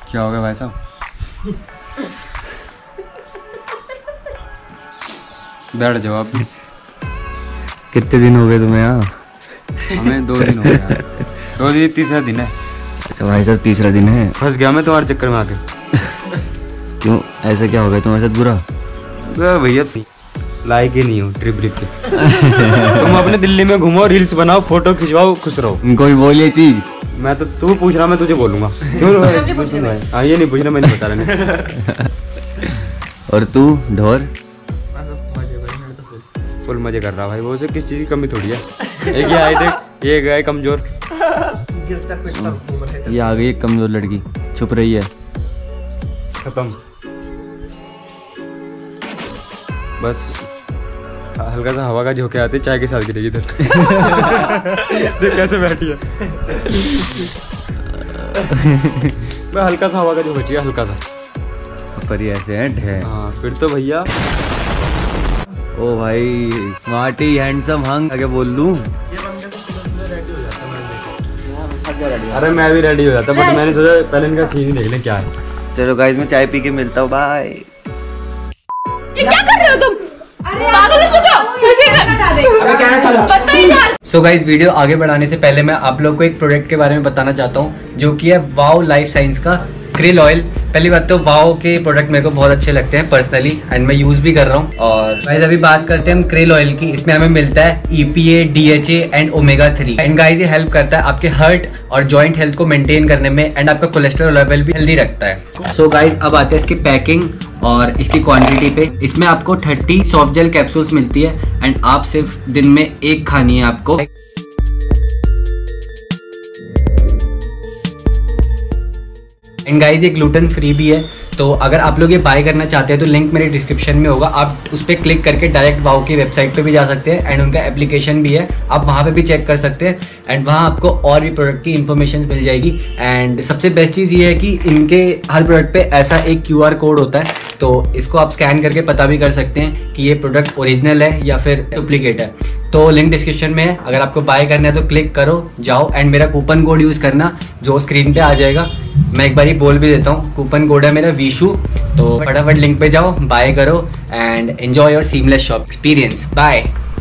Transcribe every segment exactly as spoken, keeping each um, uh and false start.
क्या हो गया भाई साहब? बैठ जाओ आप। कितने दिन हो गए तुम्हें यहाँ? हमें दो दिन हो गए यार। दो दिन तीसरा दिन है। अच्छा भाई साहब तीसरा दिन है। फंस गया मैं तुम्हारे चक्कर में आके। क्यों, ऐसा क्या हो गया तुम्हारे साथ बुरा? भैया लायक ही नहीं हो ट्रिप ट्रिप पे। तुम अपने दिल्ली में घूमो, रील्स बनाओ, फोटो खिंचवाओ, खुश रहो। कोई बोलिए चीज। मैं तो तू पूछ रहा, मैं तुझे बोलूंगा। क्यों? हाँ ये नहीं पूछ रहा, मैं नहीं बता रहा। और तू ढोर? फुल मजे कर रहा भाई। वो से किस चीज की कमी थोड़ी है। एक ये आए देख, ये गए कमजोर। ये आ गई एक कमजोर लड़की, छुप रही है। खत्म। बस हल्का सा हवा का झोंके आते, चाय के साथ गिरेगी इधर। देख कैसे बैठी है। मैं हल्का सा हवा का झोंका चाहिए, हल्का सा। पर ये ऐसे हैं ढे। हाँ फिर तो भैया। ओ भाई स्मार्टी हैंडसम हंग आगे बोल लूं। अरे मैं भी रेडी हो जाता, बट मैंने सोचा पहले इनका सीन देख लें क्या है। चलो गाइस मैं चाय पी के मिलता हूँ, बाय। ये क्या कर रहे हो तुम? पागल हो चुके हो? सो गाइस वीडियो आगे बढ़ाने से पहले मैं आप लोग को एक प्रोडक्ट के बारे में बताना चाहता हूँ, जो कि है वाओ लाइफ साइंस का क्रिल ऑयल। पहली बात तो वाओ के प्रोडक्ट मेरे को बहुत अच्छे लगते हैं पर्सनली, एंड मैं यूज भी कर रहा हूँ। और गाइस अभी बात करते हैं हम क्रिल ऑयल की। इसमें हमें मिलता है E P A, D H A and omega three. And guys ये हेल्प करता है आपके हार्ट और जॉइंट हेल्थ को मेंटेन करने में, एंड आपका कोलेस्ट्रॉल लेवल भी हेल्दी रखता है। सो so गाइस अब आते हैं इसकी पैकिंग और इसकी क्वांटिटी पे। इसमें आपको थर्टी सॉफ्ट जेल कैप्सूल्स मिलती है, एंड आप सिर्फ दिन में एक खानी है आपको। एंड गाइस ये ग्लूटेन फ्री भी है, तो अगर आप लोग ये बाय करना चाहते हैं तो लिंक मेरे डिस्क्रिप्शन में होगा। आप उस पर क्लिक करके डायरेक्ट वाओ की वेबसाइट पे भी जा सकते हैं, एंड उनका एप्लीकेशन भी है, आप वहाँ पे भी चेक कर सकते हैं। एंड वहाँ आपको और भी प्रोडक्ट की इन्फॉर्मेशन मिल जाएगी। एंड सबसे बेस्ट चीज़ ये है कि इनके हर प्रोडक्ट पे ऐसा एक क्यू आर कोड होता है, तो इसको आप स्कैन करके पता भी कर सकते हैं कि ये प्रोडक्ट ओरिजिनल है या फिर डुप्लीकेट है। तो लिंक डिस्क्रिप्शन में है, अगर आपको बाय करना है तो क्लिक करो, जाओ, एंड मेरा कूपन कोड यूज़ करना जो स्क्रीन पे आ जाएगा। मैं एक बार ही बोल भी देता हूँ, कूपन कोड है मेरा वीशू। तो फटाफट लिंक पे जाओ, बाय करो, and enjoy your seamless shop experience. Bye.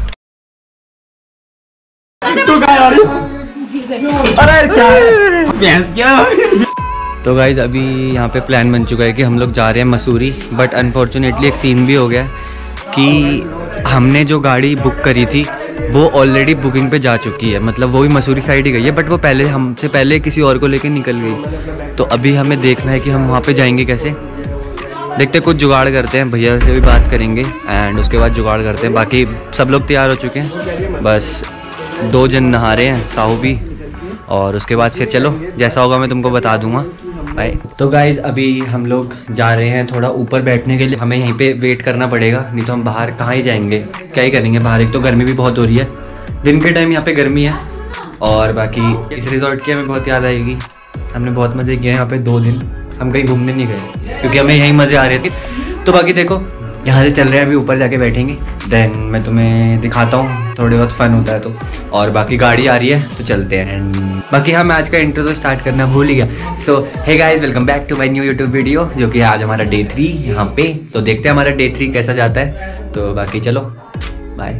तो गाइज अभी यहाँ पे प्लान बन चुका है कि हम लोग जा रहे हैं मसूरी, बट अनफॉर्चुनेटली एक सीन भी हो गया कि हमने जो गाड़ी बुक करी थी वो ऑलरेडी बुकिंग पे जा चुकी है। मतलब वो भी मसूरी साइड ही गई है, बट वो पहले हमसे पहले किसी और को लेकर निकल गई। तो अभी हमें देखना है कि हम वहाँ पे जाएंगे कैसे। देखते कुछ जुगाड़ करते हैं, भैया से भी बात करेंगे, एंड उसके बाद जुगाड़ करते हैं। बाकी सब लोग तैयार हो चुके हैं, बस दो जन नहा रहे हैं, साहू भी। और उसके बाद फिर चलो जैसा होगा मैं तुमको बता दूंगा। बाय। तो गाइज अभी हम लोग जा रहे हैं थोड़ा ऊपर बैठने के लिए। हमें यहीं पे वेट करना पड़ेगा, नहीं तो हम बाहर कहाँ ही जाएंगे, क्या ही करेंगे बाहर। एक तो गर्मी भी बहुत हो रही है, दिन के टाइम यहाँ पे गर्मी है। और बाकी इस रिजॉर्ट की हमें बहुत याद आएगी। हमने बहुत मज़े किए यहाँ पे दो दिन, हम कहीं घूमने नहीं गए क्योंकि हमें यहीं मज़े आ रहे थे। तो बाकी देखो यहाँ से चल रहे हैं, अभी ऊपर जाके बैठेंगे, देन मैं तुम्हें दिखाता हूँ, थोड़े बहुत फन होता है तो। और बाकी गाड़ी आ रही है तो चलते हैं। एंड बाकी हम आज का इंट्रो तो स्टार्ट करना भूल ही गया। So hey guys, welcome back to my new YouTube video, जो कि आज हमारा डे थ्री यहाँ पे। तो देखते हैं हमारा डे थ्री कैसा जाता है। तो बाकी चलो बाय।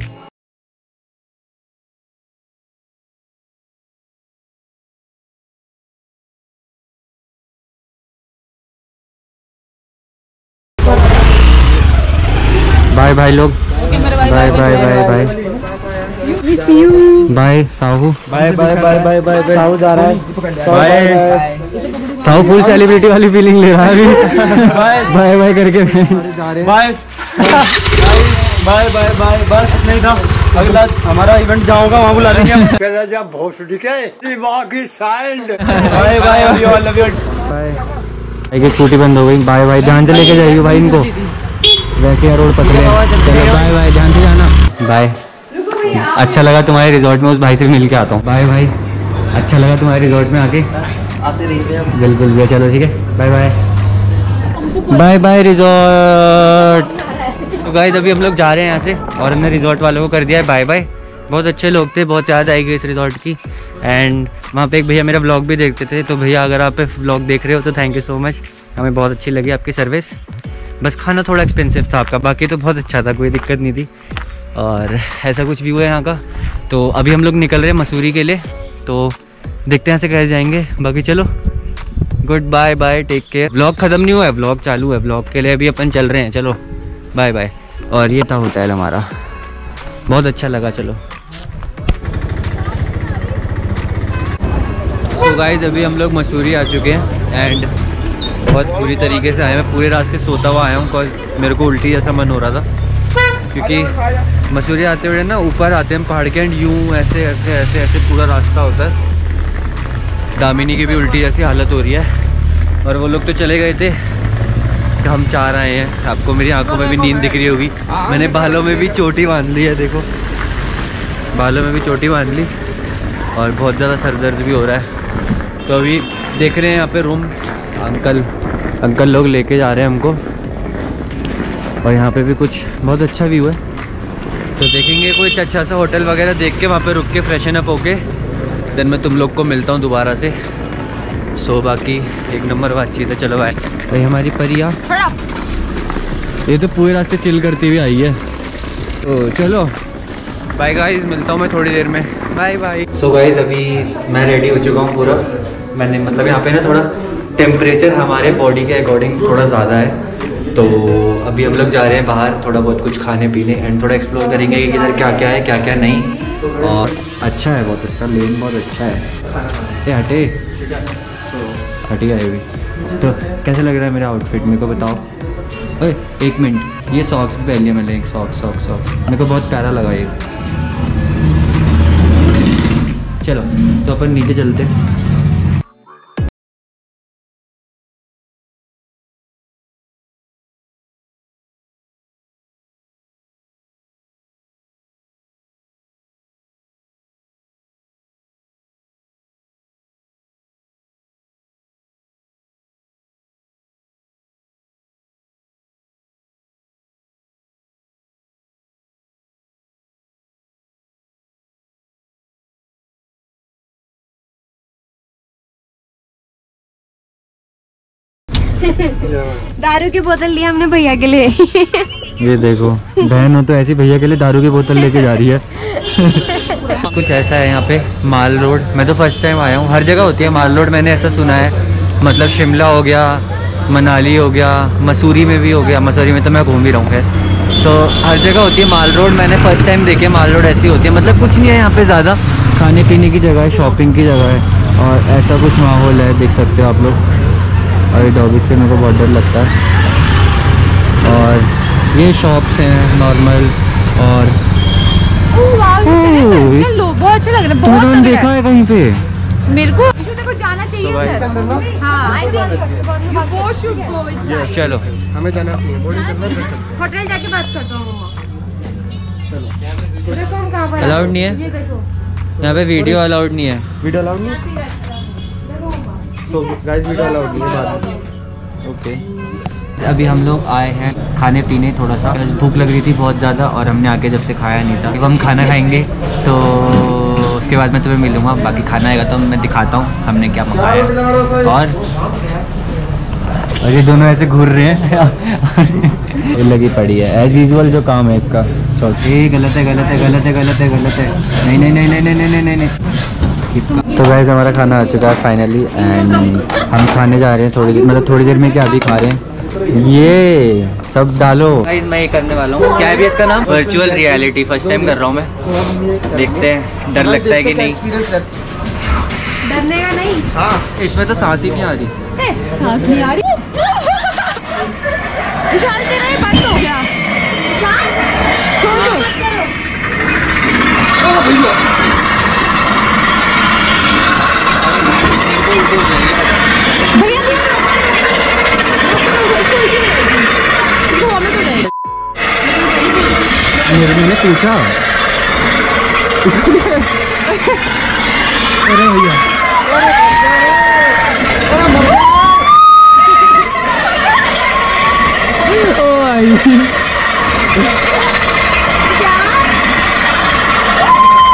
बाय बाय लोग, bye bye bye bye bye Sahu, bye bye bye bye bye Sahu जा रहा है, बाय साहू फुल सेलिब्रिटी वाली फीलिंग ले रहा है अभी। बाय बाय करके बाय बाय बाय बाय। बस नहीं था, अगला हमारा इवेंट जाऊंगा वहाँ बुला लेंगे। Bye bye bye. स्कूटी बंद हो गई, बाय बाय। ध्यान से लेके जाइए भाई इनको, वैसे रोड पतले हैं। चलो बाय बाय, ध्यान से जाना, बाय। अच्छा लगा तुम्हारे रिजॉर्ट में, उस भाई से मिल के आता हूँ। बाय भाई, अच्छा लगा तुम्हारे रिजॉर्ट में आके, आते रहिए। बिल्कुल भैया, चलो ठीक है, bye bye bye bye resort. तो गाइस अभी हम लोग जा रहे हैं यहाँ से, और हमने रिजॉर्ट वालों को कर दिया है बाय बाय। बहुत अच्छे लोग थे, बहुत याद आएगी इस रिजॉर्ट की। एंड वहाँ पे एक भैया मेरा व्लॉग भी देखते थे, तो भैया अगर आप व्लॉग देख रहे हो तो थैंक यू सो मच, हमें बहुत अच्छी लगी आपकी सर्विस। बस खाना थोड़ा एक्सपेंसिव था आपका, बाकी तो बहुत अच्छा था, कोई दिक्कत नहीं थी। और ऐसा कुछ व्यू है यहाँ का। तो अभी हम लोग निकल रहे हैं मसूरी के लिए, तो देखते हैं यहाँ से कैसे जाएंगे। बाकी चलो good bye bye, take care. Vlog ख़त्म नहीं हुआ है, व्लॉग चालू है, व्लॉग के लिए अभी अपन चल रहे हैं। चलो बाय बाय। और ये था होटल हमारा, बहुत अच्छा लगा। चलो सो गाइस अभी हम लोग मसूरी आ चुके हैं एंड बहुत बुरी तरीके से आए हैं। पूरे रास्ते सोता हुआ आया हूँ, बिकॉज मेरे को उल्टी जैसा मन हो रहा था, क्योंकि मसूरी आते हुए ना ऊपर आते हैं पहाड़ के एंड यूँ ऐसे ऐसे ऐसे ऐसे पूरा रास्ता होता है। दामिनी की भी उल्टी जैसी हालत हो रही है। और वो लोग तो चले गए थे, तो हम चार आए हैं। आपको मेरी आंखों में भी नींद दिख रही होगी, मैंने बालों में भी चोटी बांध ली है, देखो बालों में भी चोटी बांध ली और बहुत ज़्यादा सर दर्द भी हो रहा है। तो अभी देख रहे हैं यहाँ पे रूम, अंकल अंकल लोग लेके जा रहे हैं हमको। और यहाँ पे भी कुछ बहुत अच्छा व्यू है, तो देखेंगे कुछ अच्छा सा होटल वगैरह देख के वहाँ पे रुक के फ्रेशन अप होके देन मैं तुम लोग को मिलता हूँ दोबारा से। सो बाकी एक नंबर बातचीत है। चलो बाय। भाई हमारी परिया ये तो पूरे रास्ते चिल करती हुई आई है, तो चलो बाय गाइस, मिलता हूँ मैं थोड़ी देर में। Bye bye. सो गाइस अभी मैं रेडी हो चुका हूँ पूरा। मैंने मतलब यहाँ पे ना थोड़ा टेम्परेचर हमारे बॉडी के अकॉर्डिंग थोड़ा ज़्यादा है, तो अभी हम लोग जा रहे हैं बाहर थोड़ा बहुत कुछ खाने पीने एंड थोड़ा एक्सप्लोर करेंगे कि इधर क्या क्या है क्या क्या नहीं। और अच्छा है बहुत, इसका लेन बहुत अच्छा है। ये हटे हटी है भी। तो कैसे लग रहा है मेरा आउटफिट, मेरे को बताओ। ओए एक मिनट, ये सॉक्स भी पहन लिया मैंने, एक सॉक्स सॉक्स सॉक्स मेरे को बहुत प्यारा लगा ये। चलो तो अपन नीचे चलते हैं। दारू की बोतल ली हमने भैया के लिए। ये देखो बहन हो तो ऐसी भैया के लिए दारू की बोतल लेके जा रही है। कुछ ऐसा है यहाँ पे माल रोड, मैं तो फर्स्ट टाइम आया हूँ। हर जगह होती है माल रोड, मैंने ऐसा सुना है, मतलब शिमला हो गया, मनाली हो गया, मसूरी में भी हो गया। मसूरी में तो मैं घूम ही रहा हूँ खैर, तो हर जगह होती है माल रोड। मैंने फर्स्ट टाइम देखे माल रोड ऐसी होती है, मतलब कुछ नहीं है यहाँ पे ज़्यादा, खाने पीने की जगह है, शॉपिंग की जगह है और ऐसा कुछ माहौल है, देख सकते हो आप लोग। और डॉगी से मेरे को बहुत डर लगता है। और ये शॉप्स हैं नॉर्मल। और चलो बहुत अच्छा लग रहा है, बहुत तुमने देखा है कहीं पे? मेरे को को जाना चाहिए। हाँ चलो हमें जाना चाहिए, होटल जाके बात करता हूँ। अलाउड नहीं है यहाँ पे, वीडियो अलाउड नहीं है। वीडियो अलाउड नहीं है, तो गाइस वीडियो अलाउड नहीं है बाद में। ओके अभी हम लोग आए हैं खाने पीने, थोड़ा सा भूख लग रही थी बहुत ज़्यादा और हमने आके जब से खाया नहीं था। जब हम खाना खाएंगे तो उसके बाद मैं तुम्हें मिलूँगा, बाकी खाना आएगा तो मैं दिखाता हूँ हमने क्या मंगाया। और और ये दोनों ऐसे घूर रहे हैं। ये लगी पड़ी है एज यूजुअल जो काम है इसका। ये गलत है गलत है गलत है गलत है गलत है, नहीं नहीं नहीं नहीं नहीं नहीं नहीं नहीं। तो गाइस हमारा खाना आ चुका है फाइनली एंड हम खाने जा रहे हैं थोड़ी देर, मतलब थोड़ी देर में क्या अभी खा रहे हैं। ये सब डालो गाइस मैं ये करने वाला हूँ, क्या है भी इसका नाम, वर्चुअल रियलिटी। फर्स्ट टाइम कर रहा हूँ मैं, देखते हैं डर लगता है कि नहीं। डरने का नहीं। हाँ इसमें तो सांस ही नहीं आ रही। सांस नहीं आ रही। विशाल तेरा ये बंद हो गया। विशाल छोड़ दो। भैया मेरे मैंने पूछा। अरे भैया ओ आई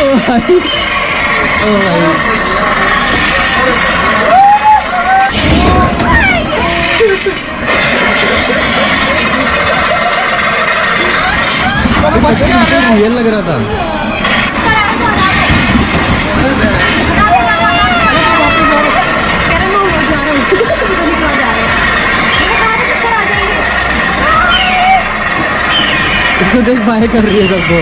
भाई, ओ भाई। रियल लग रहा था। इसको देख बाय कर रही है सबको।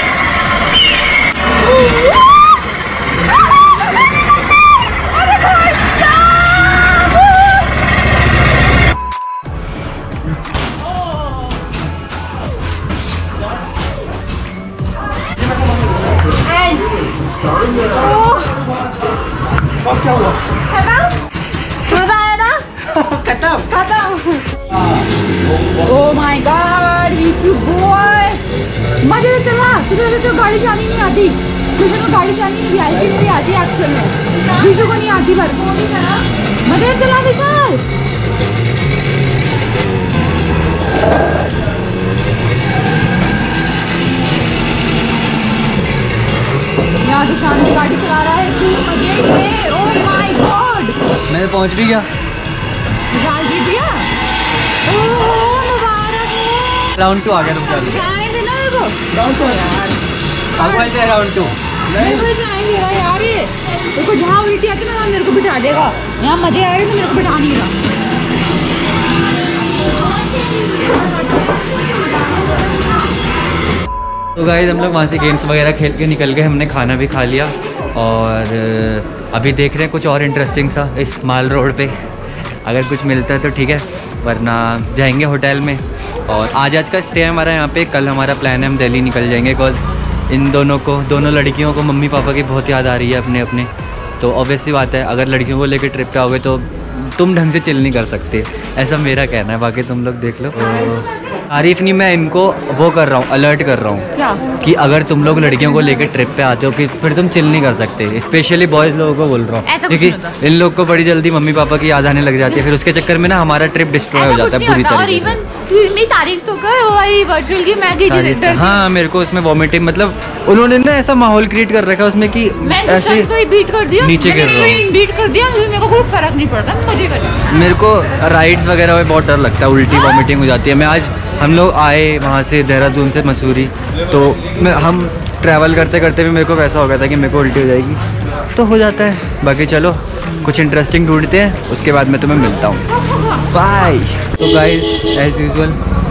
Oh my God, Ritu boy! मजे से चला, तुझे तो गाड़ी चलानी नहीं आती, तुझे तो गाड़ी चलानी नहीं आई थी, आती है एक्चुअल में, विशु को नहीं आती पर मजे से चला विशाल। यहाँ तो शांति गाड़ी चला रहा है तू मजे से। Oh my God! मैं पहुंच भी गया। विशाल जीत गया। राउंड टू आ गया। तुम चलो चाय देना मेरे को। राउंड टू आगे से राउंड टू मेरे को चाय दे रहा यार ये। मेरे को जहाँ उल्टी आती ना मेरे को बिठा देगा। यहाँ मजे आ रहे तो मेरे को बिठा नहीं रहा। तो गाइस हम लोग वहाँ से गेम्स वगैरह खेल के निकल गए, हमने खाना भी खा लिया और अभी देख रहे हैं कुछ और इंटरेस्टिंग सा इस माल रोड पे। अगर कुछ मिलता है तो ठीक है, वरना जाएंगे होटल में। और आज आज का स्टे है हमारा यहाँ पे। कल हमारा प्लान है हम दिल्ली निकल जाएंगे, बिकॉज इन दोनों को दोनों लड़कियों को मम्मी पापा की बहुत याद आ रही है अपने अपने। तो ऑब्वियसली बात है, अगर लड़कियों को लेकर ट्रिप पे आओगे तो तुम ढंग से चिल नहीं कर सकते, ऐसा मेरा कहना है। बाकी तुम लोग देख लो। तारीफ नहीं, मैं इनको वो कर रहा हूँ, अलर्ट कर रहा हूँ कि अगर तुम लोग लड़कियों को लेकर ट्रिप पे आते हो कि फिर तुम चिल नहीं कर सकते। स्पेशली बॉयज़ लोगों को बोल रहा हूँ, क्योंकि इन लोग को बड़ी जल्दी मम्मी पापा की याद आने लग जाती है, फिर उसके चक्कर में ना हमारा ट्रिप डिस्ट्रॉय हो जाता है पूरी तरीके से। तारीफ तो कर वो वाली वर्चुअल की मैं गई थी। हाँ, मेरे को उसमें वॉमिटिंग, मतलब उन्होंने ना ऐसा माहौल क्रिएट कर रखा है उसमें कि ऐसे बीट कर दिया, नीचे गिर रहा हूँ, बीट कर दिया, मेरे को कोई फर्क नहीं पड़ता, मुझे कर। मेरे को राइड्स वगैरह में बहुत डर लगता है, उल्टी वॉमिटिंग हो जाती है। मैं आज हम लोग आए वहाँ से देहरादून से मसूरी, तो मैं हम ट्रैवल करते करते भी मेरे को वैसा हो गया था कि मेरे को उल्टी हो जाएगी, तो हो जाता है। बाकी चलो कुछ इंटरेस्टिंग ढूंढते हैं, उसके बाद मैं तुम्हें मिलता हूँ। बाय। तो गाइस एज यूजुअल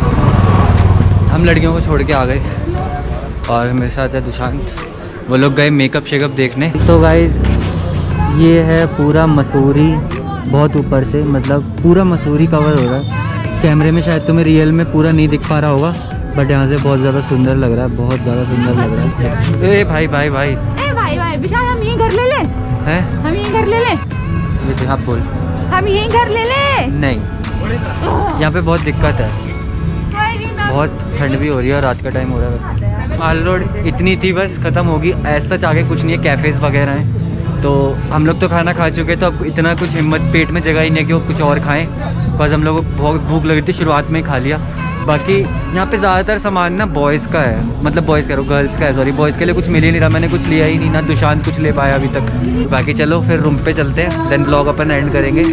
हम लड़कियों को छोड़ के आ गए और मेरे साथ है दुशांत। वो लोग गए मेकअप शेकअप देखने। तो गाइस ये है पूरा मसूरी, बहुत ऊपर से, मतलब पूरा मसूरी कवर हो रहा है। कैमरे में शायद तुम्हें रियल में पूरा नहीं दिख पा रहा होगा, बट यहाँ से बहुत ज़्यादा सुंदर लग रहा है, बहुत ज़्यादा सुंदर लग रहा है। ए भाई भाई भाई ए भाई भाई विशाल, हम यहीं घर ले ले हैं? हम यहीं घर ले ले ये आप बोल। हम यहीं घर ले ले। नहीं, यहाँ पे बहुत दिक्कत है, बहुत ठंड भी हो रही है और रात का टाइम हो रहा है। माल रोड इतनी थी, बस ख़त्म होगी। ऐसा आगे कुछ नहीं है, कैफ़ेज़ वगैरह हैं। तो हम लोग तो खाना खा चुके, तो अब इतना कुछ हिम्मत पेट में जगह ही नहीं है कि वो कुछ और खाएं, बिकॉज हम लोग को बहुत भूख लगी थी, शुरुआत में ही खा लिया। बाकी यहाँ पे ज़्यादातर सामान ना बॉयज़ का है, मतलब बॉयज़ कह रहा हूँ, गर्ल्स का है, सॉरी। बॉयज़ के लिए कुछ मिल ही नहीं रहा, मैंने कुछ लिया ही नहीं, ना दुशांत कुछ ले पाया अभी तक। बाकी चलो फिर रूम पे चलते हैं, देन ब्लॉग अपन एंड करेंगे।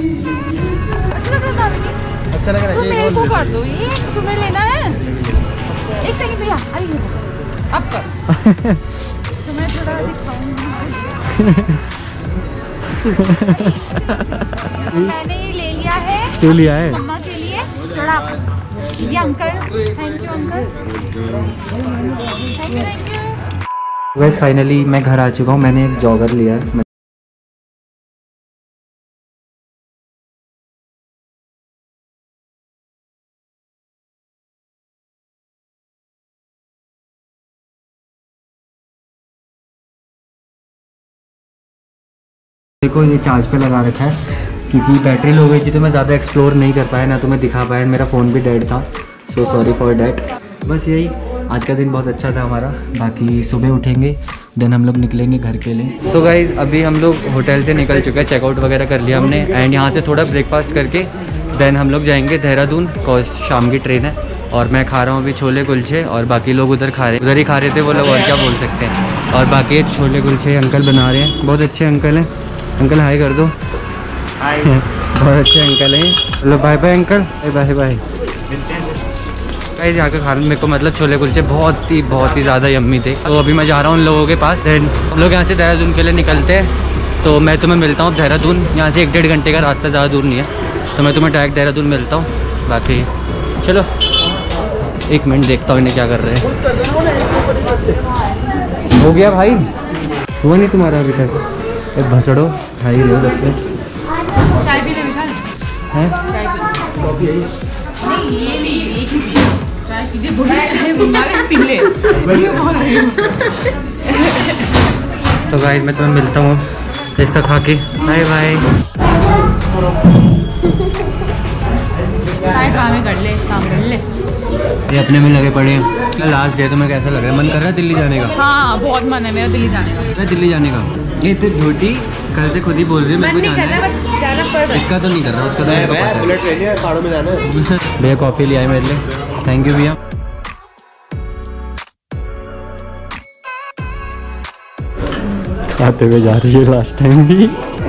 अच्छा लग रहा है, मेरे को कर दो, ये तुम्हें लेना है। एक सेकंड भैया, अरे अब कर तुम्हें थोड़ा दिखाऊंगी। मैंने ये ले लिया है। क्यों लिया है? मम्मा के लिए थोड़ा। ये uncle, thank you uncle, thank you thank you. वैसे फाइनली मैं घर आ चुका हूँ, मैंने एक जॉगर लिया है। देखो ये चार्ज पे लगा रखा है, क्योंकि बैटरी लो गई थी तो मैं ज़्यादा एक्सप्लोर नहीं कर पाया, ना तो मैं दिखा पाया, मेरा फ़ोन भी डेड था, सो सॉरी फॉर डैट। बस यही आज का दिन बहुत अच्छा था हमारा। बाकी सुबह उठेंगे, देन हम लोग निकलेंगे घर के लिए। सो गाइज अभी हम लोग होटल से निकल चुके हैं, चेकआउट वगैरह कर लिया हमने, एंड यहाँ से थोड़ा ब्रेकफास्ट करके देन हम लोग जाएंगे देहरादून, बिकॉज शाम की ट्रेन है। और मैं खा रहा हूँ अभी छोले कुलचे, और बाकी लोग उधर खा रहे हैं, उधर ही खा रहे थे वो लोग, और क्या बोल सकते हैं। और बाकी छोले कुलचे अंकल बना रहे हैं, बहुत अच्छे अंकल हैं। अंकल हाय कर दो। हाय। बहुत अच्छे अंकल हैं। चलो bye bye uncle, bye bye. Guys यहाँ का खाना मेरे को मतलब छोले कुलचे बहुत ही बहुत ही ज़्यादा यम्मी थे। तो अभी मैं जा रहा हूँ उन लोगों के पास। हम लोग यहाँ से देहरादून के लिए निकलते हैं, तो मैं तुम्हें मिलता हूँ देहरादून। यहाँ से एक डेढ़ घंटे का रास्ता, ज़्यादा दूर नहीं है, तो मैं तुम्हें डायरेक्ट देहरादून मिलता हूँ। बाकी चलो एक मिनट देखता हूँ इन्हें क्या कर रहे हैं। हो गया भाई? हुआ नहीं तुम्हारा अभी तक? एक भसड़ो खाई रहे हो जब से। चाय पी ले विशाल। हैं? चाय पी ले। नहीं ये नहीं, एक ही पी। चाय पी ले, बुढ़ा चाय बुंदा ले पी ले। ये बोल रही हूँ। तो गाइस मैं तुम्हें मिलता हूँ इसका खा के। Bye bye. सारे ड्रामे कर ले, काम कर ले। ये अपने में लगे पड़े हैं। लास्ट डे तुम्हें कैसा लग रहा है? मन कर रहा है दिल्ली जाने का? हाँ बहुत मन है मेरा दिल्ली जाने का। दिल्ली जाने का? ये तो झूठी, कल से खुद ही बोल रही है मेरे को जाना है। जाना पड़ रहा है। इसका तो नहीं कर रहा, उसका तो मेरे को पता है। बुलेट ट्रेन है, पहाड़ों में जाना है। भैया कॉफ़ी ले आए मेरे लिए, थैंक यू भैया। आते हुए जा रही है लास्ट टाइम भी।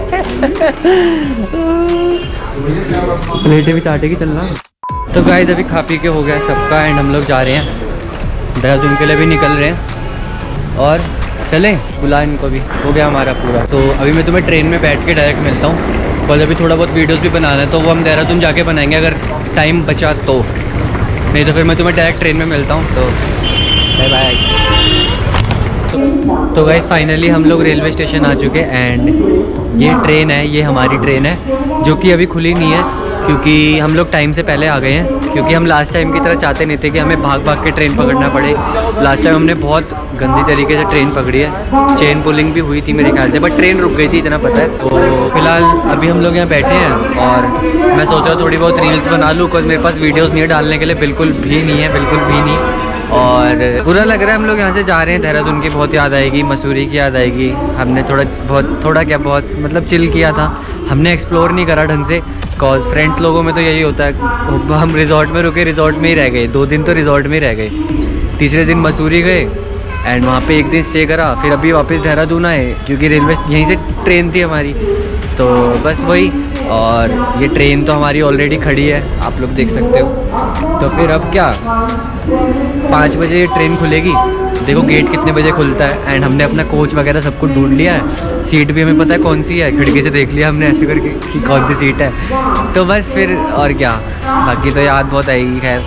प्लेटें भी चाटेगी, चलना। तो गाइस अभी खा पी के हो गया सबका, एंड हम लोग जा रहे हैं देहरादून के लिए भी निकल रहे हैं। और चलें, बुला इनको भी, हो गया हमारा पूरा। तो अभी मैं तुम्हें ट्रेन में बैठ के डायरेक्ट मिलता हूँ, कल अभी थोड़ा बहुत वीडियोस भी बनाना है, तो वो हम देहरादून जाके बनाएंगे अगर टाइम बचा तो, नहीं तो फिर मैं तुम्हें डायरेक्ट ट्रेन में मिलता हूँ। तो बाय बाय। तो गाइस फाइनली हम लोग रेलवे स्टेशन आ चुके हैं, एंड ये ट्रेन है, ये हमारी ट्रेन है जो कि अभी खुली नहीं है, क्योंकि हम लोग टाइम से पहले आ गए हैं। क्योंकि हम लास्ट टाइम की तरह चाहते नहीं थे कि हमें भाग भाग के ट्रेन पकड़ना पड़े। लास्ट टाइम हमने बहुत गंदी तरीके से ट्रेन पकड़ी है, चेन पुलिंग भी हुई थी मेरे ख्याल से, बट ट्रेन रुक गई थी, इतना पता है। तो फिलहाल अभी हम लोग यहाँ बैठे हैं, और मैं सोच रहा हूँ थोड़ी बहुत रील्स बना लूँ, बिकॉज मेरे पास वीडियोज़ नहीं है डालने के लिए, बिल्कुल भी नहीं है, बिल्कुल भी नहीं। और बुरा लग रहा है हम लोग यहाँ से जा रहे हैं, देहरादून की बहुत याद आएगी, मसूरी की याद आएगी। हमने थोड़ा बहुत थोड़ा क्या बहुत मतलब चिल किया था, हमने एक्सप्लोर नहीं करा ढंग से, कॉज फ्रेंड्स लोगों में तो यही होता है। हम रिजॉर्ट में रुके, रिजॉर्ट में ही रह गए, दो दिन तो रिजॉर्ट में ही रह गए। तीसरे दिन मसूरी गए एंड वहाँ पे एक दिन स्टे करा, फिर अभी वापस देहरादून आए, क्योंकि रेलवे यहीं से ट्रेन थी हमारी। तो बस वही, और ये ट्रेन तो हमारी ऑलरेडी खड़ी है, आप लोग देख सकते हो। तो फिर अब क्या, पाँच बजे ये ट्रेन खुलेगी, देखो गेट कितने बजे खुलता है। एंड हमने अपना कोच वगैरह सब कुछ ढूंढ लिया है, सीट भी हमें पता है कौन सी है, खिड़की से देख लिया हमने ऐसे करके कि कौन सी सीट है। तो बस फिर और क्या, बाकी तो याद बहुत आएगी खैर।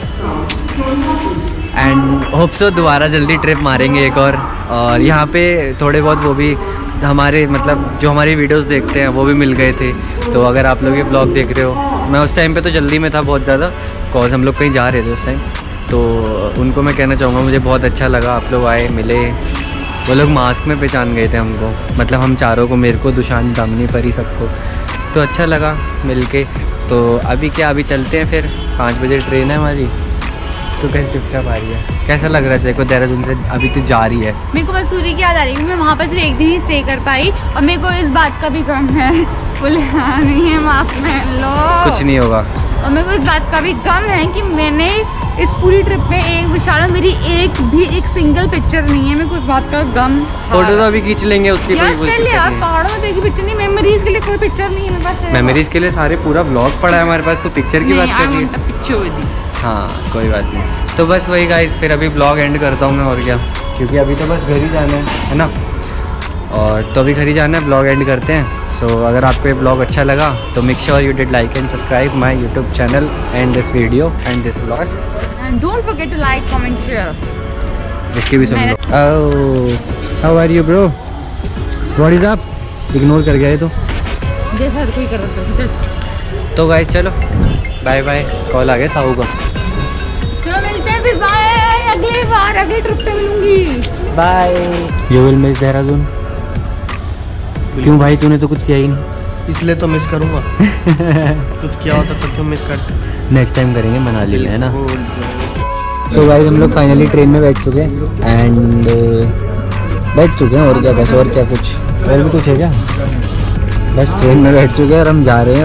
एंड होप सो दोबारा जल्दी ट्रिप मारेंगे एक और। और यहाँ पे थोड़े बहुत वो भी हमारे मतलब जो हमारी वीडियोस देखते हैं वो भी मिल गए थे। तो अगर आप लोग ये ब्लॉग देख रहे हो, मैं उस टाइम पे तो जल्दी में था बहुत ज़्यादा, कॉज हम लोग कहीं जा रहे थे उस टाइम। तो उनको मैं कहना चाहूँगा मुझे बहुत अच्छा लगा, आप लोग आए, मिले। वो लोग मास्क में पहचान गए थे हमको, मतलब हम चारों को, मेरे को, दुशान, दामिनी, परी, सबको। तो अच्छा लगा मिल के। तो अभी क्या, अभी चलते हैं फिर, पाँच बजे ट्रेन है हमारी। तो कैसे चुपचाप आ रही है, कैसा लग रहा है तेरे को देहरादून से अभी तो जा रही है? मेरे को मसूरी की याद आ रही है, मैं वहाँ पर सिर्फ एक दिन ही स्टे कर पाई, और मेरे को इस बात का भी गम है। बोले हाँ नहीं है, माफ में लो, कुछ नहीं होगा। और मेरे को इस बात का भी गम है कि मैंने इस पूरी ट्रिप में एक विशाल मेरी एक भी एक सिंगल पिक्चर नहीं है। मेरे को इस बात का गम। फोटो तो अभी खींच लेंगे उसकी यार, चल यार, पहाड़ों में देखी पिक्चर नहीं, मेमोरीज के लिए कोई पिक्चर नहीं है मेरे पास। मेमोरीज के लिए सारे पूरा व्लॉग पड़ा है हमारे पास, तो पिक्चर की बात कर रही है। हाँ कोई बात नहीं। तो बस वही गाइस, फिर अभी ब्लॉग एंड करता हूँ मैं, और क्या, क्योंकि अभी तो बस घर ही जाना है है ना। और तो अभी घर ही जाना है, ब्लॉग एंड करते हैं। सो so, अगर आपको ये ब्लॉग अच्छा लगा तो make sure you did like and subscribe my YouTube channel and this video and this blog, and don't forget to like comment share. इसकी भी सुन लो। Oh how are you bro, what is up? Ignore कर गया ये तो, जैसा हर कोई कर रहा है। तो गाइस चलो बाय बाय, कॉल आ गया साहू का। चलो मिलते हैं फिर, बाय, अगली बार अगली ट्रिप पे मिलूंगी, bye. You will miss Dehradun. क्यों भाई, तूने तो कुछ किया ही नहीं। इसलिए तो मिस करूँगा। कुछ किया होता तो क्यों मिस करते। नेक्स्ट टाइम करेंगे मनाली में, है ना। तो गाइस हम लोग फाइनली ट्रेन में बैठ चुके हैं, एंड बैठ चुके हैं, और क्या बस, और क्या कुछ और भी कुछ है क्या? बस ट्रेन में बैठ चुके हैं और हम जा रहे हैं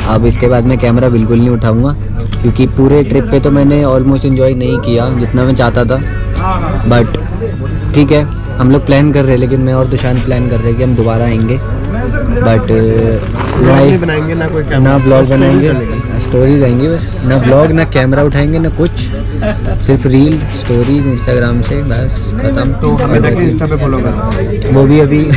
अब इसके बाद मैं कैमरा बिल्कुल नहीं उठाऊंगा, क्योंकि पूरे ट्रिप पे तो मैंने ऑलमोस्ट इन्जॉय नहीं किया जितना मैं चाहता था। बट ठीक है, हम लोग प्लान कर रहे हैं, लेकिन मैं और दुशांत प्लान कर रहे हैं कि हम दोबारा आएंगे। बट नहीं बनाएंगे ना कोई कैमरा, ना ब्लॉग बनाएंगे, स्टोरीज आएंगी बस, ना ब्लॉग ना कैमरा उठाएंगे ना कुछ, सिर्फ रील स्टोरीज इंस्टाग्राम से बस खत्म। तो हमें तक इंस्टा पे फॉलो करना, वो भी अभी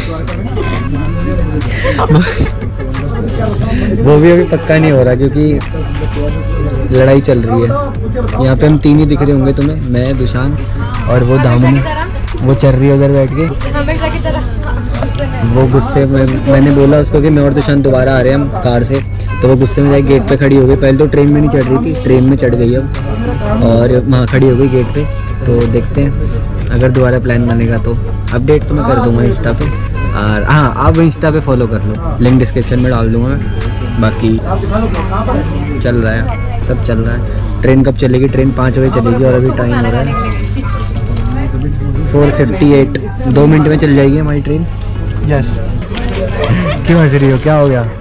वो भी अभी पक्का नहीं हो रहा, क्योंकि लड़ाई चल रही है यहाँ पे। हम तीन ही दिख रहे होंगे तुम्हें, मैं, दुशांत और वो दामनी, वो चल रही है उधर बैठ के। वो गुस्से में, मैंने बोला उसको कि मैं और दुशांत दोबारा आ रहे हैं हम कार से, तो वो गुस्से में जाके गेट पे खड़ी हो गई। पहले तो ट्रेन में नहीं चढ़ रही थी, ट्रेन में चढ़ गई अब, और वहाँ खड़ी हो गई गेट पे। तो देखते हैं, अगर दोबारा प्लान बनेगा तो अपडेट तो मैं कर दूंगा इंस्टा पे। और हाँ, आप इंस्टा पे फॉलो कर लो, लिंक डिस्क्रिप्शन में डाल दूंगा मैं। बाकी चल रहा है, सब चल रहा है। ट्रेन कब चलेगी? ट्रेन पाँच बजे चलेगी और अभी टाइम हो रहा है फोर फिफ्टी एट। दो मिनट में चल जाएगी हमारी ट्रेन। यस। क्यों हंस रही हो, क्या हो गया?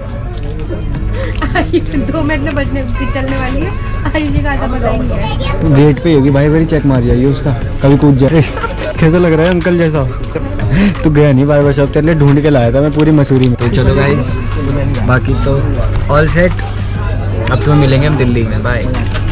दो मिनट में बजने चलने वाली है। आयुषी का पता ही नहीं है। गेट पे होगी भाई, मेरी चेक मार जाइए उसका, कभी कूद जाए। कैसा लग रहा है अंकल जैसा? तू गया नहीं बार्बर शॉप, तेरे लिए ढूंढ के लाया था मैं पूरी मसूरी में। तो चलो गाइस, बाकी तो ऑल सेट। अब तो मिलेंगे हम दिल्ली में, बाय।